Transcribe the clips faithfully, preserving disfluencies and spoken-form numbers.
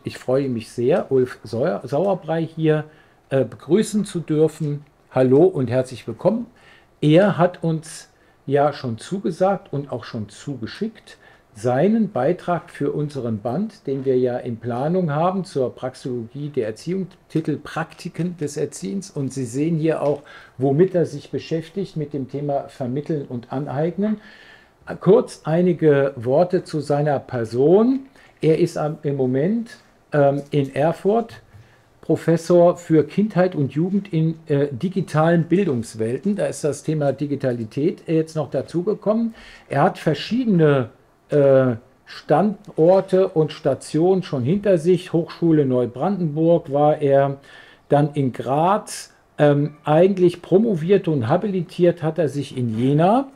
Ich freue mich sehr, Ulf Sauer, Sauerbrei hier äh, begrüßen zu dürfen. Hallo und herzlich willkommen. Er hat uns ja schon zugesagt und auch schon zugeschickt, seinen Beitrag für unseren Band, den wir ja in Planung haben zur Praxeologie der Erziehung, Titel Praktiken des Erziehens. Und Sie sehen hier auch, womit er sich beschäftigt, mit dem Thema Vermitteln und Aneignen. Kurz einige Worte zu seiner Person. Er ist im Moment ähm, in Erfurt Professor für Kindheit und Jugend in äh, digitalen Bildungswelten. Da ist das Thema Digitalität jetzt noch dazugekommen. Er hat verschiedene äh, Standorte und Stationen schon hinter sich. Hochschule Neubrandenburg war er, dann in Graz. Ähm, eigentlich promoviert und habilitiert hat er sich in Jena.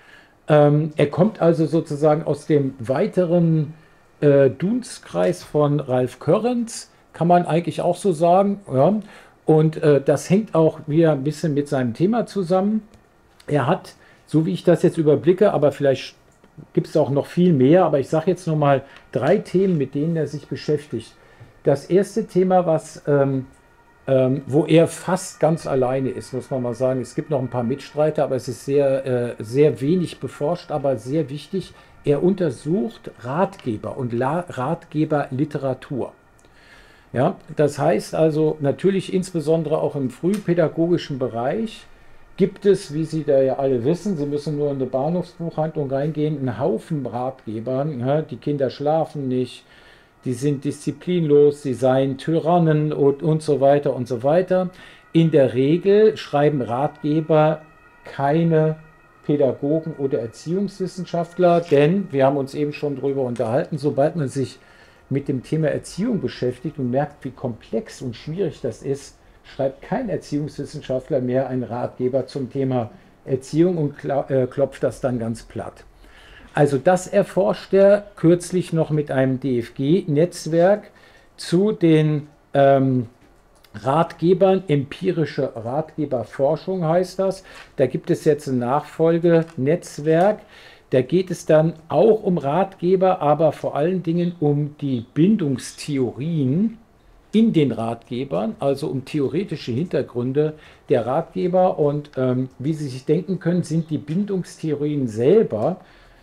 Ähm, er kommt also sozusagen aus dem weiteren äh, Dunstkreis von Ralf Körrens, kann man eigentlich auch so sagen. Ja. Und äh, das hängt auch wieder ein bisschen mit seinem Thema zusammen. Er hat, so wie ich das jetzt überblicke, aber vielleicht gibt es auch noch viel mehr, aber ich sage jetzt noch mal drei Themen, mit denen er sich beschäftigt. Das erste Thema, was, ähm, ähm, wo er fast ganz alleine ist, muss man mal sagen. Es gibt noch ein paar Mitstreiter, aber es ist sehr, äh, sehr wenig beforscht, aber sehr wichtig. Er untersucht Ratgeber und La Ratgeberliteratur. Ja, das heißt also natürlich insbesondere auch im frühpädagogischen Bereich gibt es, wie Sie da ja alle wissen, Sie müssen nur in eine Bahnhofsbuchhandlung reingehen, einen Haufen Ratgeber. Ja, die Kinder schlafen nicht, die sind disziplinlos, sie seien Tyrannen und, und so weiter und so weiter. In der Regel schreiben Ratgeber keine Pädagogen oder Erziehungswissenschaftler, denn wir haben uns eben schon darüber unterhalten, sobald man sich mit dem Thema Erziehung beschäftigt und merkt, wie komplex und schwierig das ist, schreibt kein Erziehungswissenschaftler mehr einen Ratgeber zum Thema Erziehung und klopft das dann ganz platt. Also das erforscht er kürzlich noch mit einem D F G-Netzwerk zu den ähm, Ratgebern, empirische Ratgeberforschung heißt das. Da gibt es jetzt ein Nachfolgenetzwerk. Da geht es dann auch um Ratgeber, aber vor allen Dingen um die Bindungstheorien in den Ratgebern, also um theoretische Hintergründe der Ratgeber. Und ähm, wie Sie sich denken können, sind die Bindungstheorien selber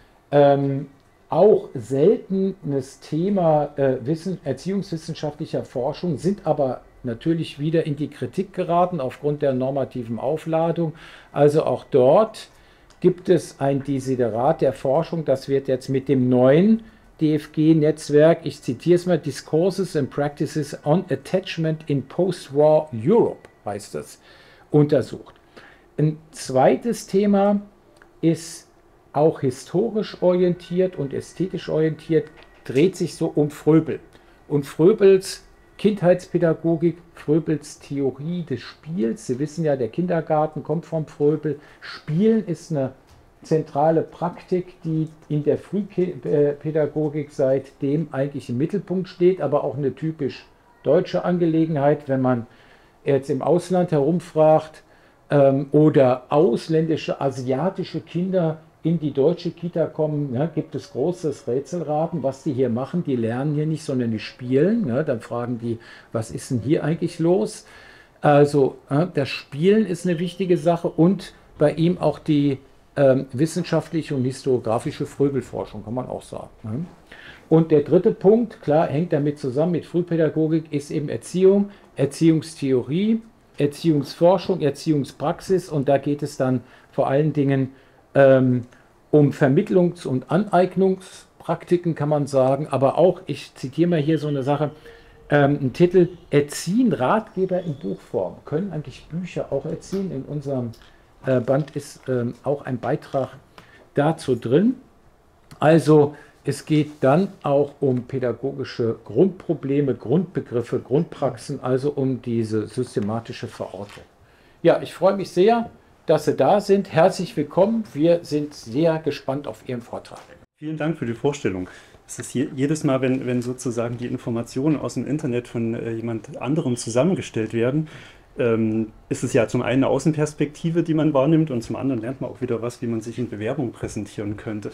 ähm, auch seltenes Thema äh, Wissen, erziehungswissenschaftlicher Forschung, sind aber natürlich wieder in die Kritik geraten aufgrund der normativen Aufladung. Also auch dort gibt es ein Desiderat der Forschung, das wird jetzt mit dem neuen D F G-Netzwerk, ich zitiere es mal, Discourses and Practices on Attachment in Post-War Europe, heißt das, untersucht. Ein zweites Thema ist auch historisch orientiert und ästhetisch orientiert, dreht sich so um Fröbel. Und Fröbels Kindheitspädagogik, Fröbels Theorie des Spiels. Sie wissen ja, der Kindergarten kommt vom Fröbel. Spielen ist eine zentrale Praktik, die in der Frühpädagogik seitdem eigentlich im Mittelpunkt steht, aber auch eine typisch deutsche Angelegenheit, wenn man jetzt im Ausland herumfragt ähm, oder ausländische, asiatische Kinder in die deutsche Kita kommen, ja, gibt es großes Rätselraten, was die hier machen. Die lernen hier nicht, sondern die spielen. Ja, dann fragen die, was ist denn hier eigentlich los? Also ja, das Spielen ist eine wichtige Sache und bei ihm auch die ähm, wissenschaftliche und historiografische Fröbelforschung, kann man auch sagen. Ja. Und der dritte Punkt, klar, hängt damit zusammen mit Frühpädagogik, ist eben Erziehung, Erziehungstheorie, Erziehungsforschung, Erziehungspraxis und da geht es dann vor allen Dingen ähm, um Vermittlungs- und Aneignungspraktiken, kann man sagen, aber auch, ich zitiere mal hier so eine Sache, ähm, ein Titel, Erziehen Ratgeber in Buchform. Können eigentlich Bücher auch erziehen? In unserem äh, Band ist ähm, auch ein Beitrag dazu drin. Also es geht dann auch um pädagogische Grundprobleme, Grundbegriffe, Grundpraxen, also um diese systematische Verortung. Ja, ich freue mich sehr, dass Sie da sind. Herzlich willkommen. Wir sind sehr gespannt auf Ihren Vortrag. Vielen Dank für die Vorstellung. Es ist je, jedes Mal, wenn, wenn sozusagen die Informationen aus dem Internet von äh, jemand anderem zusammengestellt werden, ähm, ist es ja zum einen eine Außenperspektive, die man wahrnimmt, und zum anderen lernt man auch wieder was, wie man sich in Bewerbung präsentieren könnte.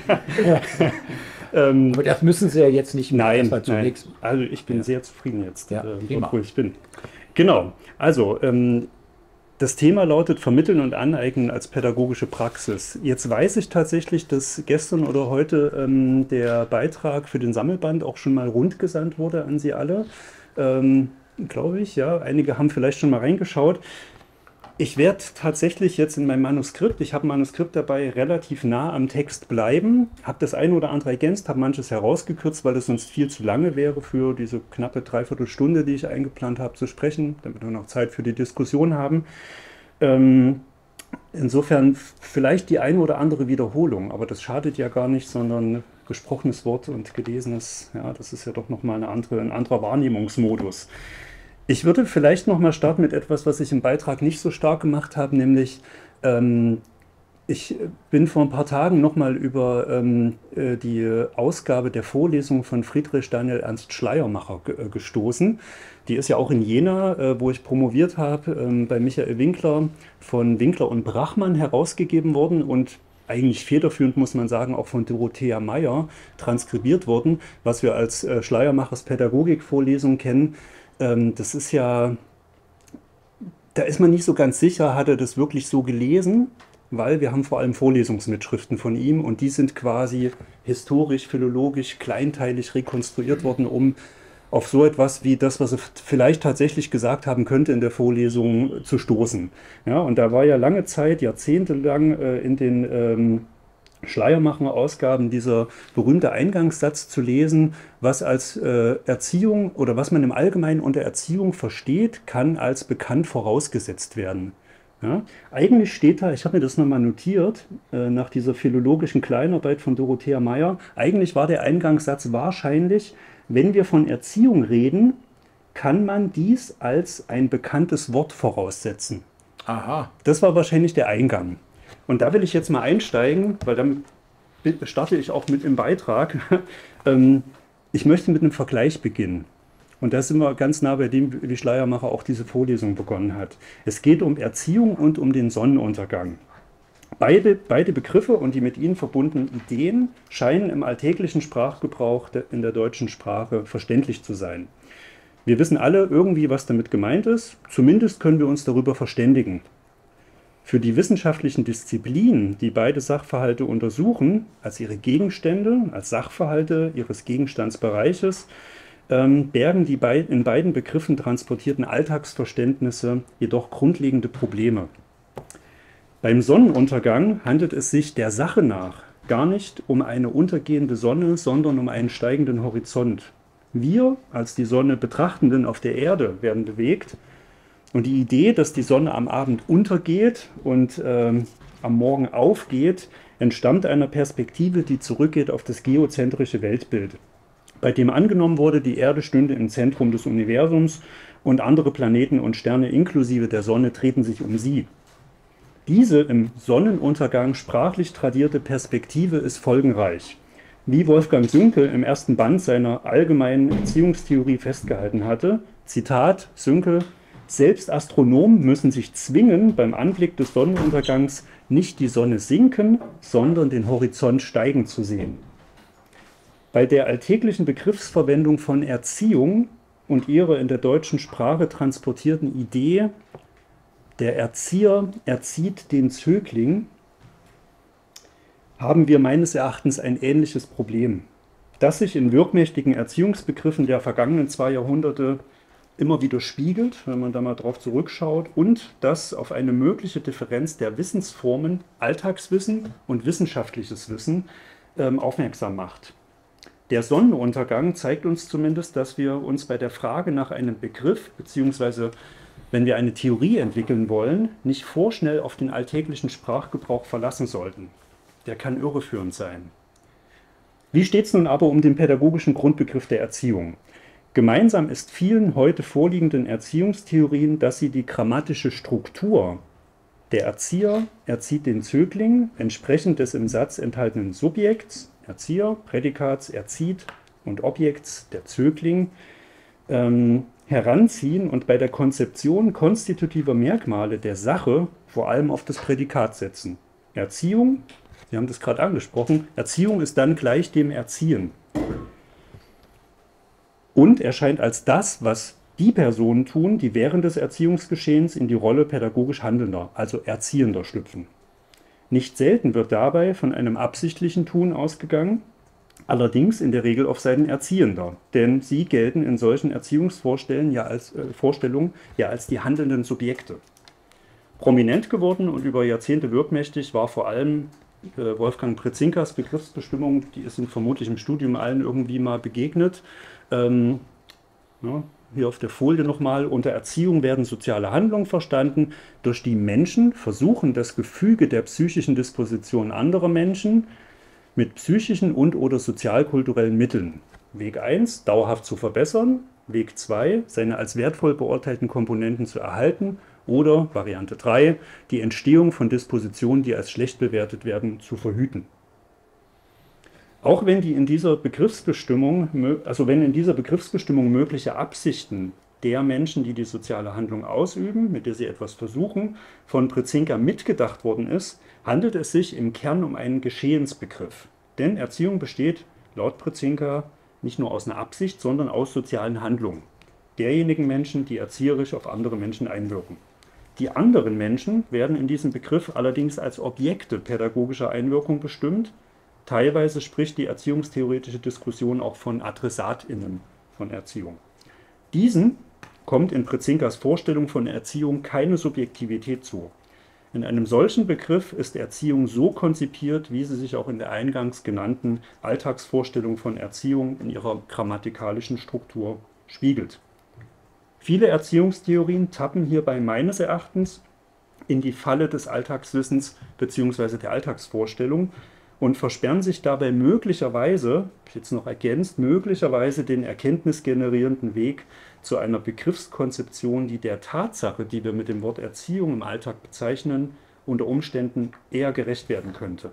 ähm, Aber das müssen Sie ja jetzt nicht mehr. nein, Das war nein, zunächst. also ich bin Ja. sehr zufrieden jetzt, Ja, äh, prima. dort, wo ich bin. Genau, also ähm, das Thema lautet Vermitteln und Aneignen als pädagogische Praxis. Jetzt weiß ich tatsächlich, dass gestern oder heute ähm, der Beitrag für den Sammelband auch schon mal rundgesandt wurde an Sie alle. Ähm, glaube ich, ja. Einige haben vielleicht schon mal reingeschaut. Ich werde tatsächlich jetzt in meinem Manuskript, ich habe ein Manuskript dabei, relativ nah am Text bleiben, habe das eine oder andere ergänzt, habe manches herausgekürzt, weil es sonst viel zu lange wäre für diese knappe Dreiviertelstunde, die ich eingeplant habe zu sprechen, damit wir noch Zeit für die Diskussion haben. Ähm, insofern vielleicht die eine oder andere Wiederholung, aber das schadet ja gar nicht, sondern gesprochenes Wort und gelesenes, ja, das ist ja doch nochmal eine andere, ein anderer Wahrnehmungsmodus. Ich würde vielleicht nochmal starten mit etwas, was ich im Beitrag nicht so stark gemacht habe, nämlich ähm, ich bin vor ein paar Tagen nochmal über ähm, äh, die Ausgabe der Vorlesung von Friedrich Daniel Ernst Schleiermacher ge äh, gestoßen. Die ist ja auch in Jena, äh, wo ich promoviert habe, ähm, bei Michael Winkler von Winkler und Brachmann herausgegeben worden und eigentlich federführend, muss man sagen, auch von Dorothea Meyer transkribiert worden, was wir als äh, Schleiermachers Pädagogikvorlesung kennen. Ähm, das ist ja, da ist man nicht so ganz sicher, hat er das wirklich so gelesen, weil wir haben vor allem Vorlesungsmitschriften von ihm und die sind quasi historisch, philologisch, kleinteilig rekonstruiert worden, um auf so etwas wie das, was er vielleicht tatsächlich gesagt haben könnte in der Vorlesung, zu stoßen. Ja, und da war ja lange Zeit, jahrzehntelang äh, in den ähm, Schleiermacher-Ausgaben dieser berühmte Eingangssatz zu lesen, was als äh, Erziehung oder was man im Allgemeinen unter Erziehung versteht, kann als bekannt vorausgesetzt werden. Ja, eigentlich steht da, ich habe mir das nochmal notiert, äh, nach dieser philologischen Kleinarbeit von Dorothea Meyer, eigentlich war der Eingangssatz wahrscheinlich, wenn wir von Erziehung reden, kann man dies als ein bekanntes Wort voraussetzen. Aha. Das war wahrscheinlich der Eingang. Und da will ich jetzt mal einsteigen, weil dann starte ich auch mit im Beitrag. Ich möchte mit einem Vergleich beginnen. Und da sind wir ganz nah bei dem, wie Schleiermacher auch diese Vorlesung begonnen hat. Es geht um Erziehung und um den Sonnenuntergang. Beide, beide Begriffe und die mit ihnen verbundenen Ideen scheinen im alltäglichen Sprachgebrauch in der deutschen Sprache verständlich zu sein. Wir wissen alle irgendwie, was damit gemeint ist. Zumindest können wir uns darüber verständigen. Für die wissenschaftlichen Disziplinen, die beide Sachverhalte untersuchen, als ihre Gegenstände, als Sachverhalte ihres Gegenstandsbereiches, ähm, bergen die bei, in beiden Begriffen transportierten Alltagsverständnisse jedoch grundlegende Probleme. Beim Sonnenuntergang handelt es sich der Sache nach gar nicht um eine untergehende Sonne, sondern um einen steigenden Horizont. Wir, als die Sonne Betrachtenden auf der Erde, werden bewegt. Und die Idee, dass die Sonne am Abend untergeht und ähm, am Morgen aufgeht, entstammt einer Perspektive, die zurückgeht auf das geozentrische Weltbild, bei dem angenommen wurde, die Erde stünde im Zentrum des Universums und andere Planeten und Sterne inklusive der Sonne treten sich um sie. Diese im Sonnenuntergang sprachlich tradierte Perspektive ist folgenreich. Wie Wolfgang Sünkel im ersten Band seiner allgemeinen Erziehungstheorie festgehalten hatte, Zitat Sünkel: Selbst Astronomen müssen sich zwingen, beim Anblick des Sonnenuntergangs nicht die Sonne sinken, sondern den Horizont steigen zu sehen. Bei der alltäglichen Begriffsverwendung von Erziehung und ihrer in der deutschen Sprache transportierten Idee, der Erzieher erzieht den Zögling, haben wir meines Erachtens ein ähnliches Problem, das sich in wirkmächtigen Erziehungsbegriffen der vergangenen zwei Jahrhunderte immer wieder spiegelt, wenn man da mal drauf zurückschaut, und das auf eine mögliche Differenz der Wissensformen, Alltagswissen und wissenschaftliches Wissen, ähm, aufmerksam macht. Der Sonnenuntergang zeigt uns zumindest, dass wir uns bei der Frage nach einem Begriff, beziehungsweise wenn wir eine Theorie entwickeln wollen, nicht vorschnell auf den alltäglichen Sprachgebrauch verlassen sollten. Der kann irreführend sein. Wie steht es nun aber um den pädagogischen Grundbegriff der Erziehung? Gemeinsam ist vielen heute vorliegenden Erziehungstheorien, dass sie die grammatische Struktur der Erzieher erzieht den Zögling entsprechend des im Satz enthaltenen Subjekts, Erzieher, Prädikats, erzieht und Objekts, der Zögling, ähm, Heranziehen und bei der Konzeption konstitutiver Merkmale der Sache vor allem auf das Prädikat setzen. Erziehung, Sie haben das gerade angesprochen, Erziehung ist dann gleich dem Erziehen. Und erscheint als das, was die Personen tun, die während des Erziehungsgeschehens in die Rolle pädagogisch Handelnder, also Erziehender, schlüpfen. Nicht selten wird dabei von einem absichtlichen Tun ausgegangen, allerdings in der Regel auf Seiten Erziehender, denn sie gelten in solchen Erziehungsvorstellungen ja als, äh, Vorstellungen ja als die handelnden Subjekte. Prominent geworden und über Jahrzehnte wirkmächtig war vor allem äh, Wolfgang Przezinkas Begriffsbestimmung, die ist Ihnen vermutlich im Studium allen irgendwie mal begegnet. Ähm, ja, hier auf der Folie nochmal, unter Erziehung werden soziale Handlungen verstanden, durch die Menschen versuchen, das Gefüge der psychischen Disposition anderer Menschen mit psychischen und oder sozialkulturellen Mitteln. Weg eins, dauerhaft zu verbessern. Weg zwei, seine als wertvoll beurteilten Komponenten zu erhalten. Oder Variante drei, die Entstehung von Dispositionen, die als schlecht bewertet werden, zu verhüten. Auch wenn die in dieser Begriffsbestimmung, also wenn in dieser Begriffsbestimmung mögliche Absichten der Menschen, die die soziale Handlung ausüben, mit der sie etwas versuchen, von Przezinka mitgedacht worden ist, handelt es sich im Kern um einen Geschehensbegriff. Denn Erziehung besteht laut Przezinka nicht nur aus einer Absicht, sondern aus sozialen Handlungen derjenigen Menschen, die erzieherisch auf andere Menschen einwirken. Die anderen Menschen werden in diesem Begriff allerdings als Objekte pädagogischer Einwirkung bestimmt. Teilweise spricht die erziehungstheoretische Diskussion auch von AdressatInnen von Erziehung. Diesen kommt in Przezinkas Vorstellung von Erziehung keine Subjektivität zu. In einem solchen Begriff ist Erziehung so konzipiert, wie sie sich auch in der eingangs genannten Alltagsvorstellung von Erziehung in ihrer grammatikalischen Struktur spiegelt. Viele Erziehungstheorien tappen hierbei meines Erachtens in die Falle des Alltagswissens bzw. der Alltagsvorstellung und versperren sich dabei möglicherweise, habe ich jetzt noch ergänzt, möglicherweise den erkenntnisgenerierenden Weg zu einer Begriffskonzeption, die der Tatsache, die wir mit dem Wort Erziehung im Alltag bezeichnen, unter Umständen eher gerecht werden könnte.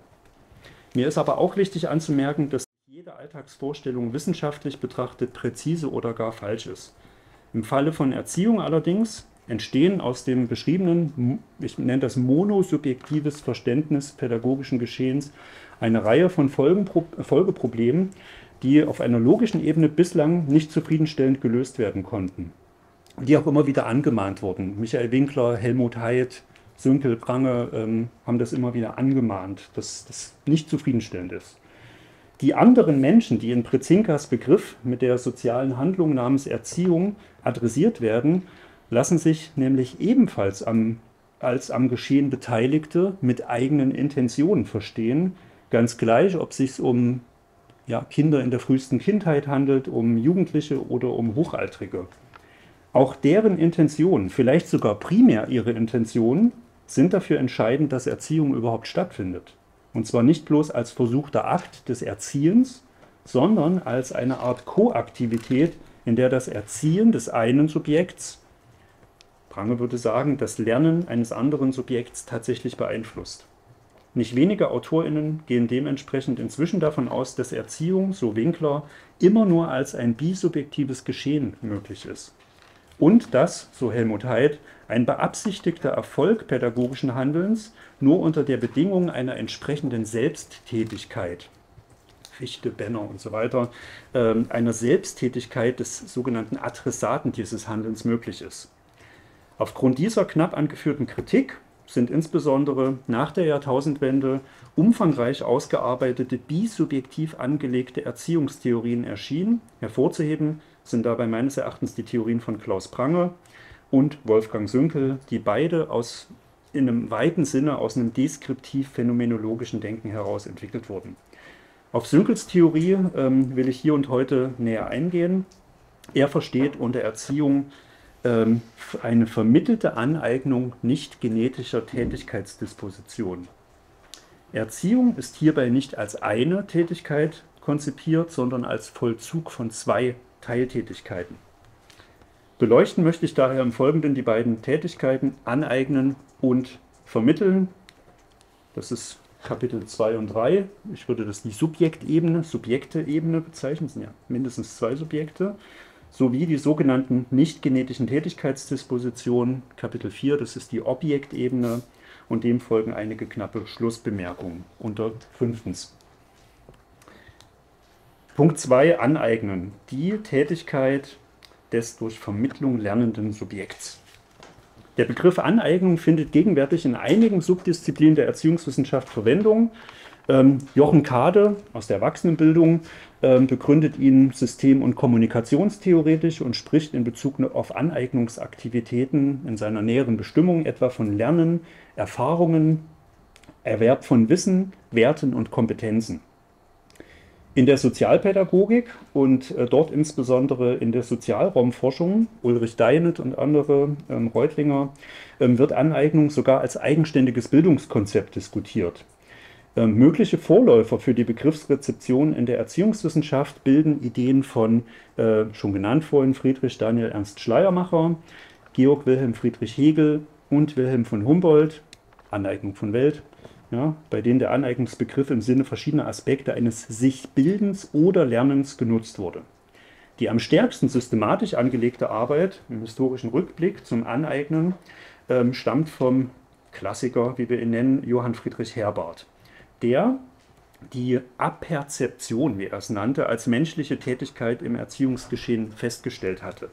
Mir ist aber auch wichtig anzumerken, dass jede Alltagsvorstellung wissenschaftlich betrachtet präzise oder gar falsch ist. Im Falle von Erziehung allerdings entstehen aus dem beschriebenen, ich nenne das monosubjektives Verständnis pädagogischen Geschehens, eine Reihe von Folgeproblemen, die auf einer logischen Ebene bislang nicht zufriedenstellend gelöst werden konnten, die auch immer wieder angemahnt wurden. Michael Winkler, Helmut Haidt, Sünkel, Prange ähm, haben das immer wieder angemahnt, dass das nicht zufriedenstellend ist. Die anderen Menschen, die in Przezinkas Begriff mit der sozialen Handlung namens Erziehung adressiert werden, lassen sich nämlich ebenfalls am, als am Geschehen Beteiligte mit eigenen Intentionen verstehen, ganz gleich, ob es sich um ja, Kinder in der frühesten Kindheit handelt, um Jugendliche oder um Hochaltrige. Auch deren Intentionen, vielleicht sogar primär ihre Intentionen, sind dafür entscheidend, dass Erziehung überhaupt stattfindet. Und zwar nicht bloß als versuchter Akt des Erziehens, sondern als eine Art Koaktivität, in der das Erziehen des einen Subjekts, Prange würde sagen, das Lernen eines anderen Subjekts tatsächlich beeinflusst. Nicht wenige AutorInnen gehen dementsprechend inzwischen davon aus, dass Erziehung, so Winkler, immer nur als ein bisubjektives Geschehen möglich ist. Und dass, so Helmut Haidt, ein beabsichtigter Erfolg pädagogischen Handelns nur unter der Bedingung einer entsprechenden Selbsttätigkeit, Fichte, Benner und so weiter, äh, einer Selbsttätigkeit des sogenannten Adressaten dieses Handelns möglich ist. Aufgrund dieser knapp angeführten Kritik sind insbesondere nach der Jahrtausendwende umfangreich ausgearbeitete bisubjektiv angelegte Erziehungstheorien erschienen. Hervorzuheben sind dabei meines Erachtens die Theorien von Klaus Prange und Wolfgang Sünkel, die beide aus, in einem weiten Sinne aus einem deskriptiv-phänomenologischen Denken heraus entwickelt wurden. Auf Sünkels Theorie ähm, will ich hier und heute näher eingehen. Er versteht unter Erziehung ähm, eine vermittelte Aneignung nicht genetischer Tätigkeitsdisposition. Erziehung ist hierbei nicht als eine Tätigkeit konzipiert, sondern als Vollzug von zwei Teiltätigkeiten. Beleuchten möchte ich daher im Folgenden die beiden Tätigkeiten aneignen und vermitteln. Das ist Kapitel zwei und drei. Ich würde das die Subjektebene, Subjekteebene bezeichnen. Das sind ja mindestens zwei Subjekte. sowie die sogenannten nicht genetischen Tätigkeitsdispositionen, Kapitel vier, das ist die Objektebene, und dem folgen einige knappe Schlussbemerkungen unter fünftens. Punkt zwei, Aneignen, die Tätigkeit des durch Vermittlung lernenden Subjekts. Der Begriff Aneignung findet gegenwärtig in einigen Subdisziplinen der Erziehungswissenschaft Verwendung. Ähm, Jochen Kade aus der Erwachsenenbildung ähm, begründet ihn system- und kommunikationstheoretisch und spricht in Bezug auf Aneignungsaktivitäten in seiner näheren Bestimmung etwa von Lernen, Erfahrungen, Erwerb von Wissen, Werten und Kompetenzen. In der Sozialpädagogik und äh, dort insbesondere in der Sozialraumforschung, Ulrich Deinet und andere, ähm, Reutlinger, ähm, wird Aneignung sogar als eigenständiges Bildungskonzept diskutiert. Ähm, mögliche Vorläufer für die Begriffsrezeption in der Erziehungswissenschaft bilden Ideen von, äh, schon genannt vorhin, Friedrich Daniel Ernst Schleiermacher, Georg Wilhelm Friedrich Hegel und Wilhelm von Humboldt, Aneignung von Welt, ja, bei denen der Aneignungsbegriff im Sinne verschiedener Aspekte eines Sich-Bildens oder Lernens genutzt wurde. Die am stärksten systematisch angelegte Arbeit im historischen Rückblick zum Aneignen ähm, stammt vom Klassiker, wie wir ihn nennen, Johann Friedrich Herbart, der die Aperzeption, wie er es nannte, als menschliche Tätigkeit im Erziehungsgeschehen festgestellt hatte.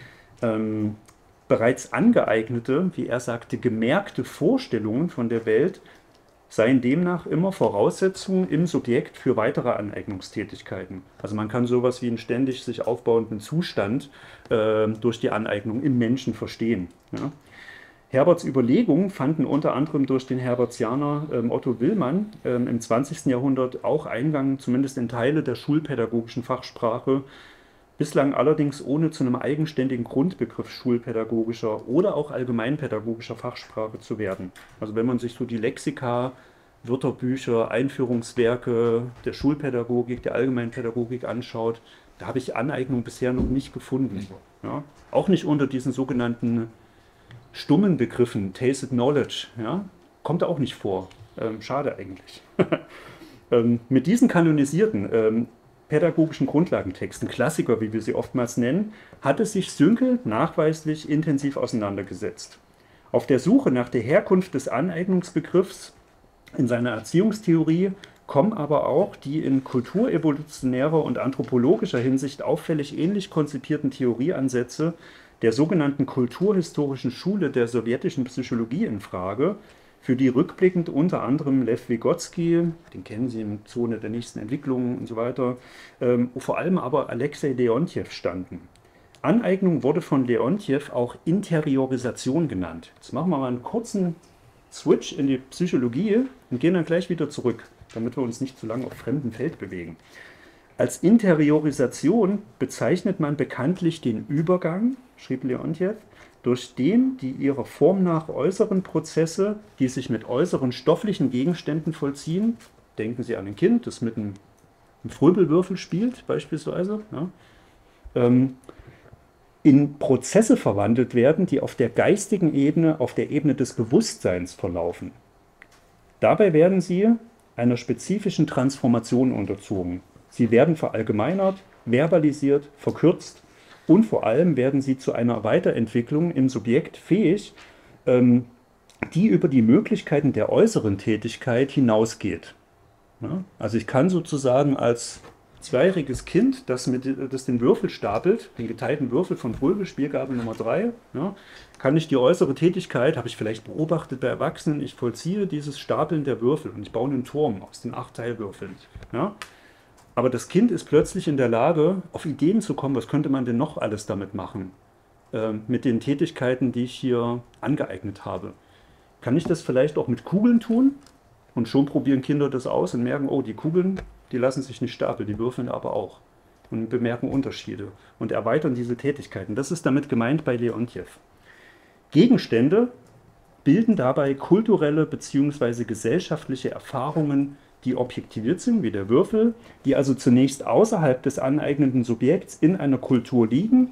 Ähm, bereits angeeignete, wie er sagte, gemerkte Vorstellungen von der Welt seien demnach immer Voraussetzungen im Subjekt für weitere Aneignungstätigkeiten. Also man kann sowas wie einen ständig sich aufbauenden Zustand äh, durch die Aneignung im Menschen verstehen. Ja. Herbarts Überlegungen fanden unter anderem durch den Herbartianer ähm, Otto Willmann ähm, im zwanzigsten Jahrhundert auch Eingang, zumindest in Teile der schulpädagogischen Fachsprache, bislang allerdings ohne zu einem eigenständigen Grundbegriff schulpädagogischer oder auch allgemeinpädagogischer Fachsprache zu werden. Also wenn man sich so die Lexika, Wörterbücher, Einführungswerke der Schulpädagogik, der Allgemeinpädagogik anschaut, da habe ich Aneignung bisher noch nicht gefunden. Ja? Auch nicht unter diesen sogenannten stummen Begriffen, tacit knowledge, ja? Kommt auch nicht vor. Ähm, schade eigentlich. ähm, mit diesen kanonisierten ähm, pädagogischen Grundlagentexten, Klassiker, wie wir sie oftmals nennen, hatte sich Sünkel nachweislich intensiv auseinandergesetzt. Auf der Suche nach der Herkunft des Aneignungsbegriffs in seiner Erziehungstheorie kommen aber auch die in kulturevolutionärer und anthropologischer Hinsicht auffällig ähnlich konzipierten Theorieansätze der sogenannten kulturhistorischen Schule der sowjetischen Psychologie in Frage, für die rückblickend unter anderem Lew Vygotsky, den kennen Sie in Zone der nächsten Entwicklungen und so weiter, ähm, vor allem aber Alexei Leontjew standen. Aneignung wurde von Leontjew auch Interiorisation genannt. Jetzt machen wir mal einen kurzen Switch in die Psychologie und gehen dann gleich wieder zurück, damit wir uns nicht zu lange auf fremdem Feld bewegen. Als Interiorisation bezeichnet man bekanntlich den Übergang, schrieb Leontjew, durch den die ihrer Form nach äußeren Prozesse, die sich mit äußeren stofflichen Gegenständen vollziehen, denken Sie an ein Kind, das mit einem, einem Fröbelwürfel spielt beispielsweise, ja, ähm, in Prozesse verwandelt werden, die auf der geistigen Ebene, auf der Ebene des Bewusstseins verlaufen. Dabei werden sie einer spezifischen Transformation unterzogen. Sie werden verallgemeinert, verbalisiert, verkürzt und vor allem werden sie zu einer Weiterentwicklung im Subjekt fähig, ähm, die über die Möglichkeiten der äußeren Tätigkeit hinausgeht. Ja? Also ich kann sozusagen als zweijähriges Kind, das, mit, das den Würfel stapelt, den geteilten Würfel von Fröbel, Spielgabel Nummer drei, ja, kann ich die äußere Tätigkeit, habe ich vielleicht beobachtet bei Erwachsenen, ich vollziehe dieses Stapeln der Würfel und ich baue einen Turm aus den acht Teilwürfeln. Ja. Aber das Kind ist plötzlich in der Lage, auf Ideen zu kommen, was könnte man denn noch alles damit machen, äh, mit den Tätigkeiten, die ich hier angeeignet habe. Kann ich das vielleicht auch mit Kugeln tun? Und schon probieren Kinder das aus und merken, oh, die Kugeln, die lassen sich nicht stapeln, die würfeln aber auch. Und bemerken Unterschiede und erweitern diese Tätigkeiten. Das ist damit gemeint bei Leontjew. Gegenstände bilden dabei kulturelle bzw. gesellschaftliche Erfahrungen, die objektiviert sind, wie der Würfel, die also zunächst außerhalb des aneignenden Subjekts in einer Kultur liegen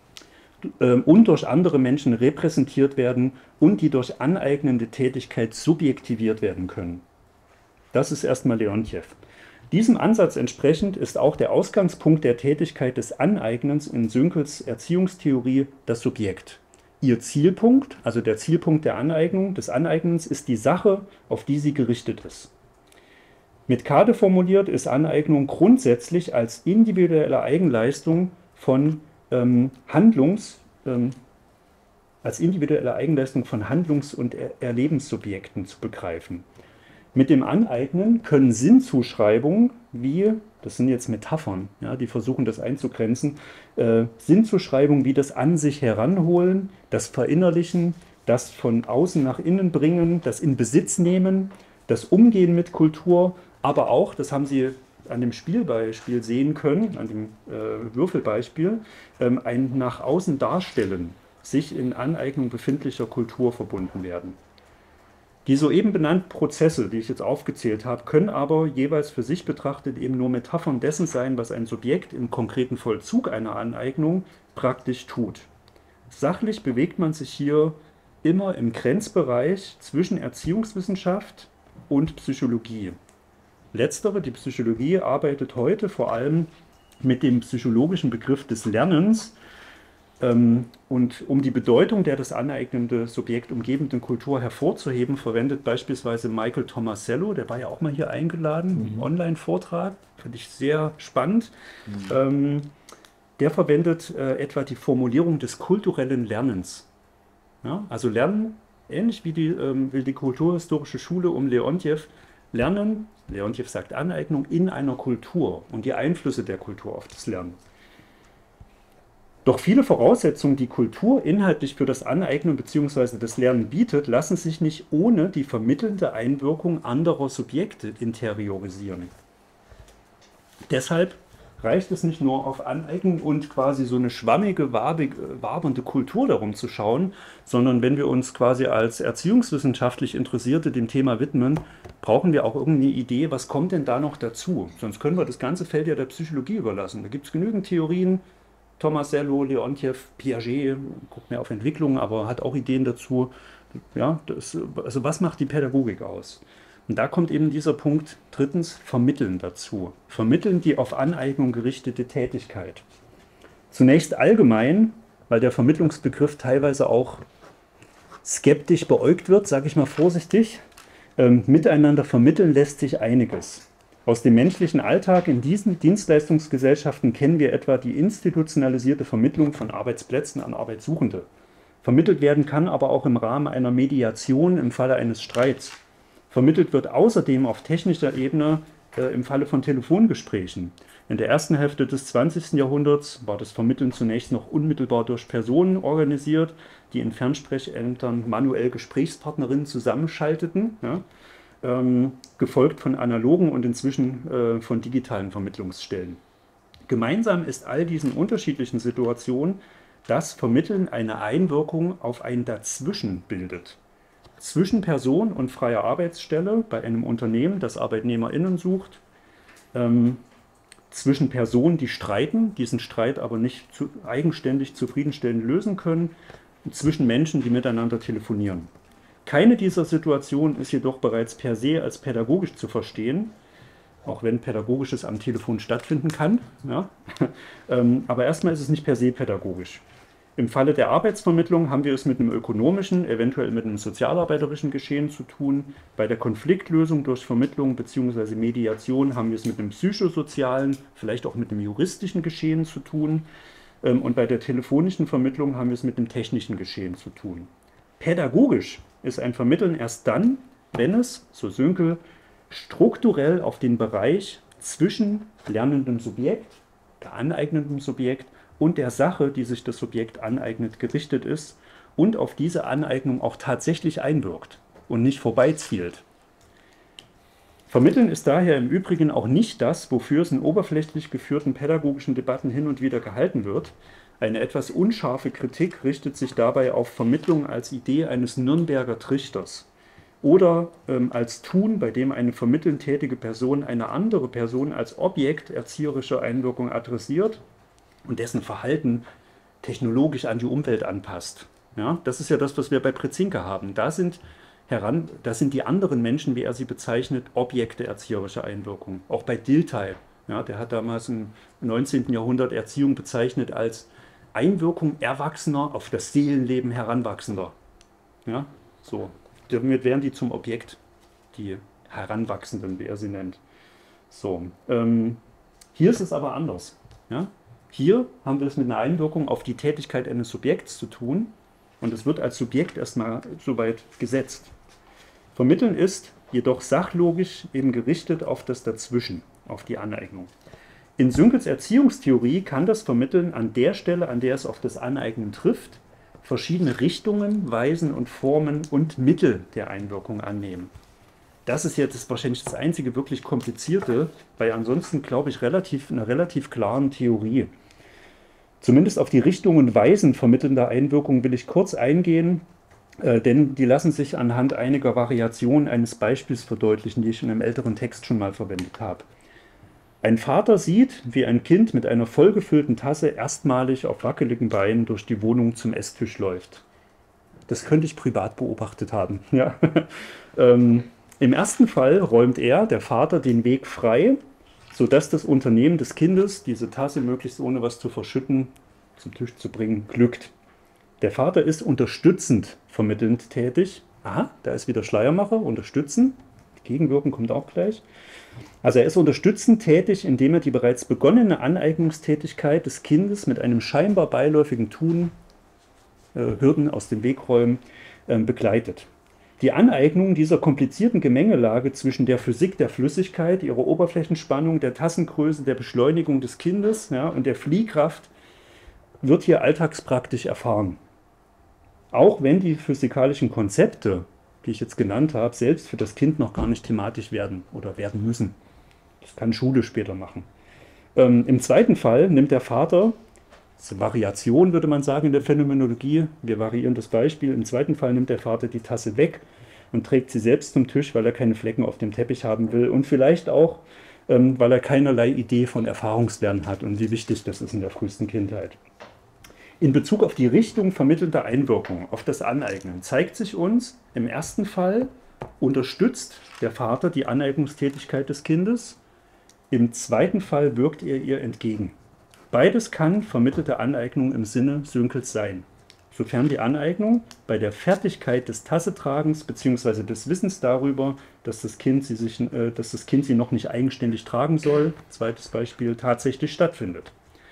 äh, und durch andere Menschen repräsentiert werden und die durch aneignende Tätigkeit subjektiviert werden können. Das ist erstmal Leontjew. Diesem Ansatz entsprechend ist auch der Ausgangspunkt der Tätigkeit des Aneignens in Sünkels Erziehungstheorie das Subjekt. Ihr Zielpunkt, also der Zielpunkt der Aneignung, des Aneignens, ist die Sache, auf die sie gerichtet ist. Mit Kade formuliert ist Aneignung grundsätzlich als individuelle Eigenleistung von ähm, Handlungs, ähm, als individuelle Eigenleistung von Handlungs- und er Erlebenssubjekten zu begreifen. Mit dem Aneignen können Sinnzuschreibungen wie, das sind jetzt Metaphern, ja, die versuchen das einzugrenzen, äh, Sinnzuschreibungen wie das an sich heranholen, das Verinnerlichen, das von außen nach innen bringen, das in Besitz nehmen, das Umgehen mit Kultur, aber auch, das haben Sie an dem Spielbeispiel sehen können, an dem äh, Würfelbeispiel, ähm, ein nach außen darstellen, sich in Aneignung befindlicher Kultur verbunden werden. Die soeben benannten Prozesse, die ich jetzt aufgezählt habe, können aber jeweils für sich betrachtet eben nur Metaphern dessen sein, was ein Subjekt im konkreten Vollzug einer Aneignung praktisch tut. Sachlich bewegt man sich hier immer im Grenzbereich zwischen Erziehungswissenschaft und Psychologie. Letztere, die Psychologie, arbeitet heute vor allem mit dem psychologischen Begriff des Lernens, ähm, und um die Bedeutung der das aneignende Subjekt umgebenden Kultur hervorzuheben, verwendet beispielsweise Michael Tomasello, der war ja auch mal hier eingeladen, mhm. Online-Vortrag, finde ich sehr spannend. Mhm. Ähm, der verwendet äh, etwa die Formulierung des kulturellen Lernens. Ja, also Lernen, ähnlich wie die, ähm, wie die kulturhistorische Schule um Leontjew, Lernen, Leontjew sagt Aneignung, in einer Kultur und die Einflüsse der Kultur auf das Lernen. Doch viele Voraussetzungen, die Kultur inhaltlich für das Aneignen bzw. das Lernen bietet, lassen sich nicht ohne die vermittelnde Einwirkung anderer Subjekte interiorisieren. Deshalb reicht es nicht nur auf Aneignen und quasi so eine schwammige, wabig, wabernde Kultur darum zu schauen, sondern wenn wir uns quasi als erziehungswissenschaftlich Interessierte dem Thema widmen, brauchen wir auch irgendeine Idee, was kommt denn da noch dazu? Sonst können wir das ganze Feld ja der Psychologie überlassen. Da gibt es genügend Theorien, Tomasello, Leontjew, Piaget, guckt mehr auf Entwicklung, aber hat auch Ideen dazu. Ja, das, also was macht die Pädagogik aus? Und da kommt eben dieser Punkt, drittens, Vermitteln dazu. Vermitteln die auf Aneignung gerichtete Tätigkeit. Zunächst allgemein, weil der Vermittlungsbegriff teilweise auch skeptisch beäugt wird, sage ich mal vorsichtig. Ähm, miteinander vermitteln lässt sich einiges. Aus dem menschlichen Alltag in diesen Dienstleistungsgesellschaften kennen wir etwa die institutionalisierte Vermittlung von Arbeitsplätzen an Arbeitssuchende. Vermittelt werden kann aber auch im Rahmen einer Mediation im Falle eines Streits. Vermittelt wird außerdem auf technischer Ebene äh, im Falle von Telefongesprächen. In der ersten Hälfte des zwanzigsten Jahrhunderts war das Vermitteln zunächst noch unmittelbar durch Personen organisiert, die in Fernsprechämtern manuell Gesprächspartnerinnen zusammenschalteten. Ja. Ähm, gefolgt von analogen und inzwischen äh, von digitalen Vermittlungsstellen. Gemeinsam ist all diesen unterschiedlichen Situationen, dass Vermitteln eine Einwirkung auf ein Dazwischen bildet. Zwischen Person und freier Arbeitsstelle bei einem Unternehmen, das ArbeitnehmerInnen sucht, ähm, zwischen Personen, die streiten, diesen Streit aber nicht zu, eigenständig zufriedenstellend lösen können, und zwischen Menschen, die miteinander telefonieren. Keine dieser Situationen ist jedoch bereits per se als pädagogisch zu verstehen, auch wenn Pädagogisches am Telefon stattfinden kann. Ja. Aber erstmal ist es nicht per se pädagogisch. Im Falle der Arbeitsvermittlung haben wir es mit einem ökonomischen, eventuell mit einem sozialarbeiterischen Geschehen zu tun. Bei der Konfliktlösung durch Vermittlung bzw. Mediation haben wir es mit einem psychosozialen, vielleicht auch mit einem juristischen Geschehen zu tun. Und bei der telefonischen Vermittlung haben wir es mit einem technischen Geschehen zu tun. Pädagogisch ist ein Vermitteln erst dann, wenn es, so Sünkel, strukturell auf den Bereich zwischen lernendem Subjekt, der aneignenden Subjekt und der Sache, die sich das Subjekt aneignet, gerichtet ist und auf diese Aneignung auch tatsächlich einwirkt und nicht vorbeizielt. Vermitteln ist daher im Übrigen auch nicht das, wofür es in oberflächlich geführten pädagogischen Debatten hin und wieder gehalten wird. Eine etwas unscharfe Kritik richtet sich dabei auf Vermittlung als Idee eines Nürnberger Trichters oder ähm, als Tun, bei dem eine vermittelnd tätige Person eine andere Person als Objekt erzieherischer Einwirkung adressiert und dessen Verhalten technologisch an die Umwelt anpasst. Ja, das ist ja das, was wir bei Brzezinska haben. Da sind heran, das sind die anderen Menschen, wie er sie bezeichnet, Objekte erzieherischer Einwirkung. Auch bei Dilthey, ja, der hat damals im neunzehnten Jahrhundert Erziehung bezeichnet als Einwirkung Erwachsener auf das Seelenleben Heranwachsender. Ja, so. Damit werden die zum Objekt, die Heranwachsenden, wie er sie nennt. So, ähm, hier ist es aber anders. Ja? Hier haben wir es mit einer Einwirkung auf die Tätigkeit eines Subjekts zu tun und es wird als Subjekt erstmal soweit gesetzt. Vermitteln ist jedoch sachlogisch eben gerichtet auf das Dazwischen, auf die Aneignung. In Sünkels Erziehungstheorie kann das Vermitteln an der Stelle, an der es auf das Aneignen trifft, verschiedene Richtungen, Weisen und Formen und Mittel der Einwirkung annehmen. Das ist jetzt das wahrscheinlich das einzige wirklich Komplizierte, weil ansonsten glaube ich relativ, einer relativ klaren Theorie. Zumindest auf die Richtungen und Weisen vermittelnder Einwirkung will ich kurz eingehen, äh, denn die lassen sich anhand einiger Variationen eines Beispiels verdeutlichen, die ich in einem älteren Text schon mal verwendet habe. Ein Vater sieht, wie ein Kind mit einer vollgefüllten Tasse erstmalig auf wackeligen Beinen durch die Wohnung zum Esstisch läuft. Das könnte ich privat beobachtet haben. Ja. ähm, Im ersten Fall räumt er, der Vater, den Weg frei, sodass das Unternehmen des Kindes, diese Tasse möglichst ohne was zu verschütten, zum Tisch zu bringen, glückt. Der Vater ist unterstützend vermittelnd tätig. Aha, da ist wieder Schleiermacher, unterstützen. Gegenwirken kommt auch gleich. Also er ist unterstützend tätig, indem er die bereits begonnene Aneignungstätigkeit des Kindes mit einem scheinbar beiläufigen Tun, äh, Hürden aus dem Weg räumen, äh, begleitet. Die Aneignung dieser komplizierten Gemengelage zwischen der Physik der Flüssigkeit, ihrer Oberflächenspannung, der Tassengröße, der Beschleunigung des Kindes, ja, und der Fliehkraft wird hier alltagspraktisch erfahren. Auch wenn die physikalischen Konzepte, die ich jetzt genannt habe, selbst für das Kind noch gar nicht thematisch werden oder werden müssen. Das kann Schule später machen. Ähm, Im zweiten Fall nimmt der Vater, das ist eine Variation, würde man sagen, in der Phänomenologie, wir variieren das Beispiel, im zweiten Fall nimmt der Vater die Tasse weg und trägt sie selbst zum Tisch, weil er keine Flecken auf dem Teppich haben will und vielleicht auch, ähm, weil er keinerlei Idee von Erfahrungslernen hat und wie wichtig das ist in der frühesten Kindheit. In Bezug auf die Richtung vermittelnder Einwirkung, auf das Aneignen, zeigt sich uns im ersten Fall, unterstützt der Vater die Aneignungstätigkeit des Kindes, im zweiten Fall wirkt er ihr entgegen. Beides kann vermittelte Aneignung im Sinne Sünkels sein, sofern die Aneignung bei der Fertigkeit des Tassetragens bzw. des Wissens darüber, dass das, kind sie sich, äh, dass das Kind sie noch nicht eigenständig tragen soll, zweites Beispiel, tatsächlich stattfindet.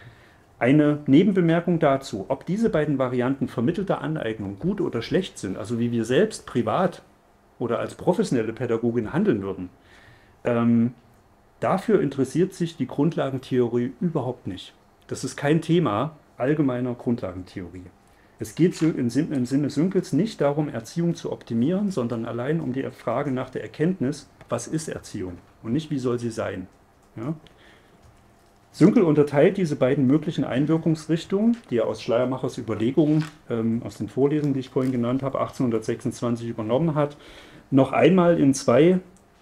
Eine Nebenbemerkung dazu, ob diese beiden Varianten vermittelter Aneignung gut oder schlecht sind, also wie wir selbst privat oder als professionelle Pädagogin handeln würden, ähm, dafür interessiert sich die Grundlagentheorie überhaupt nicht. Das ist kein Thema allgemeiner Grundlagentheorie. Es geht im Sinne Sünkels nicht darum, Erziehung zu optimieren, sondern allein um die Frage nach der Erkenntnis, was ist Erziehung und nicht, wie soll sie sein. Ja? Sünkel unterteilt diese beiden möglichen Einwirkungsrichtungen, die er aus Schleiermachers Überlegungen, ähm, aus den Vorlesungen, die ich vorhin genannt habe, achtzehnhundertsechsundzwanzig übernommen hat, noch einmal in zwei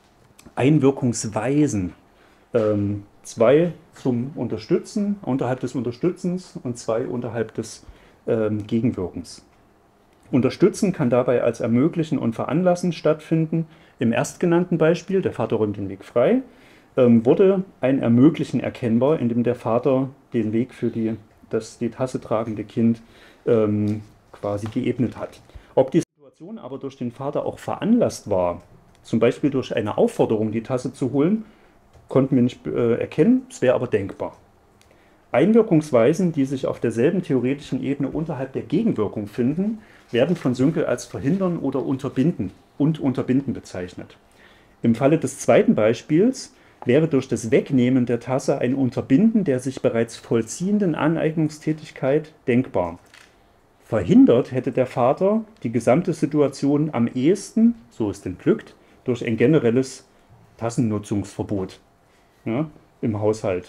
Einwirkungsweisen. Ähm, zwei zum Unterstützen, unterhalb des Unterstützens und zwei unterhalb des ähm, Gegenwirkens. Unterstützen kann dabei als Ermöglichen und Veranlassen stattfinden. Im erstgenannten Beispiel, der Vater räumt den Weg frei, ähm, wurde ein Ermöglichen erkennbar, indem der Vater den Weg für die, das die Tasse tragende Kind ähm, quasi geebnet hat. Ob die Situation aber durch den Vater auch veranlasst war, zum Beispiel durch eine Aufforderung, die Tasse zu holen, konnten wir nicht äh, erkennen, es wäre aber denkbar. Einwirkungsweisen, die sich auf derselben theoretischen Ebene unterhalb der Gegenwirkung finden, werden von Sünkel als verhindern oder unterbinden und unterbinden bezeichnet. Im Falle des zweiten Beispiels wäre durch das Wegnehmen der Tasse ein Unterbinden der sich bereits vollziehenden Aneignungstätigkeit denkbar. Verhindert hätte der Vater die gesamte Situation am ehesten, so es denn glückt, durch ein generelles Tassennutzungsverbot, ja, im Haushalt.